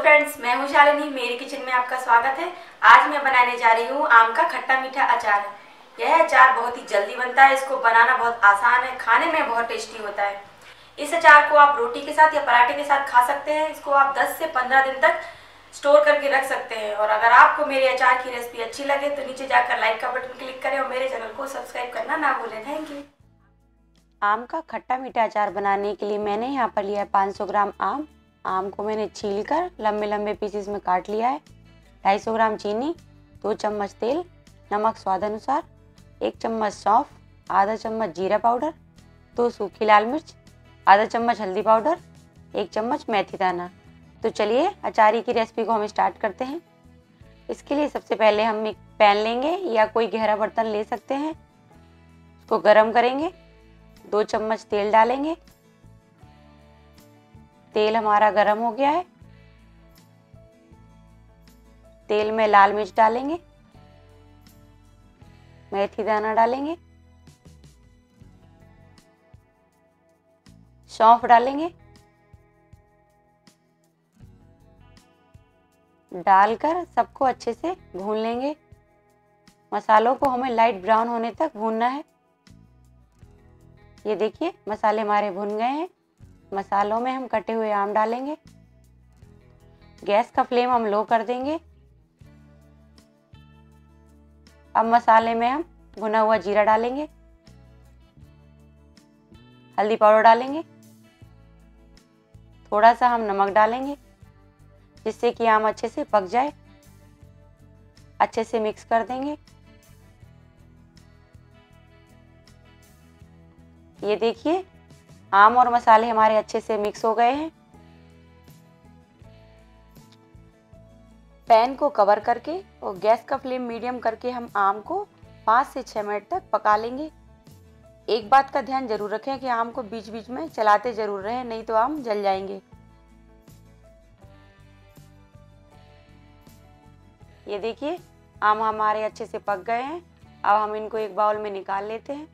Friends, मैं हूं शालिनी। मेरे किचन में आपका स्वागत है। आज मैं बनाने जा रही हूं आम का खट्टा मीठा अचार। यह अचार बहुत ही जल्दी बनता है, इसको बनाना बहुत आसान है, खाने में बहुत टेस्टी होता है। इस अचार को आप रोटी के साथ या पराठे के साथ खा सकते हैं। इसको आप 10 से 15 दिन तक स्टोर करके रख सकते हैं। और अगर आपको मेरे अचार की रेसिपी अच्छी लगे तो नीचे जाकर लाइक का बटन क्लिक करें और मेरे चैनल को सब्सक्राइब करना ना भूलें। Thank you. आम का खट्टा मीठा अचार बनाने के लिए मैंने यहाँ पर लिया है 500 ग्राम आम को मैंने छीलकर लंबे लंबे पीसेस में काट लिया है। 250 ग्राम चीनी, 2 चम्मच तेल, नमक स्वाद अनुसार, 1 चम्मच सौंफ, आधा चम्मच जीरा पाउडर, 2 सूखी लाल मिर्च, आधा चम्मच हल्दी पाउडर, 1 चम्मच मेथी दाना। तो चलिए अचारी की रेसिपी को हम स्टार्ट करते हैं। इसके लिए सबसे पहले हम एक पैन लेंगे या कोई गहरा बर्तन ले सकते हैं। उसको गर्म करेंगे, 2 चम्मच तेल डालेंगे। तेल हमारा गर्म हो गया है। तेल में लाल मिर्च डालेंगे, मेथी दाना डालेंगे, सौंफ डालेंगे। डालकर सबको अच्छे से भून लेंगे। मसालों को हमें लाइट ब्राउन होने तक भूनना है। ये देखिए मसाले हमारे भुन गए हैं। मसालों में हम कटे हुए आम डालेंगे। गैस का फ्लेम हम लो कर देंगे। अब मसाले में हम भुना हुआ जीरा डालेंगे, हल्दी पाउडर डालेंगे, थोड़ा सा हम नमक डालेंगे जिससे कि आम अच्छे से पक जाए। अच्छे से मिक्स कर देंगे। ये देखिए आम और मसाले हमारे अच्छे से मिक्स हो गए हैं। पैन को कवर करके और गैस का फ्लेम मीडियम करके हम आम को 5 से 6 मिनट तक पका लेंगे। एक बात का ध्यान जरूर रखें कि आम को बीच बीच में चलाते जरूर रहें, नहीं तो आम जल जाएंगे। ये देखिए आम हमारे अच्छे से पक गए हैं। अब हम इनको एक बाउल में निकाल लेते हैं।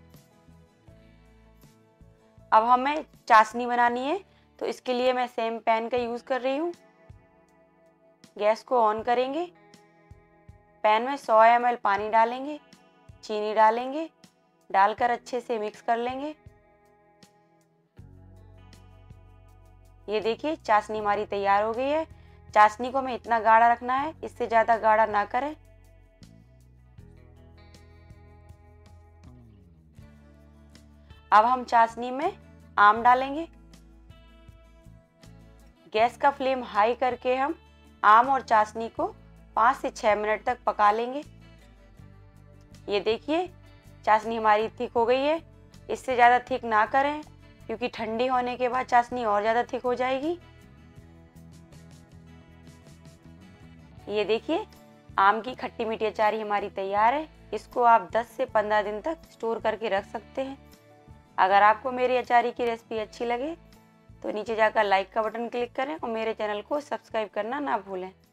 अब हमें चाशनी बनानी है, तो इसके लिए मैं सेम पैन का यूज़ कर रही हूँ। गैस को ऑन करेंगे। पैन में 100 ml पानी डालेंगे, चीनी डालेंगे, डालकर अच्छे से मिक्स कर लेंगे। ये देखिए चाशनी हमारी तैयार हो गई है। चाशनी को हमें इतना गाढ़ा रखना है, इससे ज़्यादा गाढ़ा ना करें। अब हम चाशनी में आम डालेंगे। गैस का फ्लेम हाई करके हम आम और चाशनी को 5 से 6 मिनट तक पका लेंगे। ये देखिए चाशनी हमारी थिक हो गई है। इससे ज़्यादा थिक ना करें क्योंकि ठंडी होने के बाद चाशनी और ज़्यादा थिक हो जाएगी। ये देखिए आम की खट्टी मीठी अचारी हमारी तैयार है। इसको आप 10 से 15 दिन तक स्टोर करके रख सकते हैं। अगर आपको मेरी अचारी की रेसिपी अच्छी लगे तो नीचे जाकर लाइक का बटन क्लिक करें और मेरे चैनल को सब्सक्राइब करना ना भूलें।